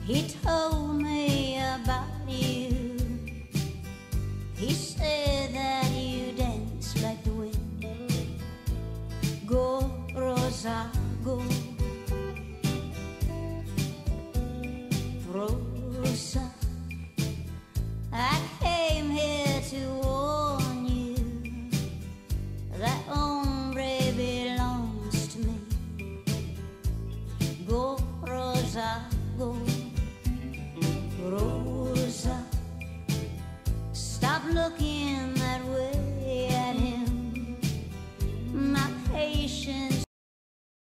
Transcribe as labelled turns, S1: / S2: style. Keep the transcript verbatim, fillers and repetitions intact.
S1: He told me about you. He said that you dance like the wind. Go, Rosa, go.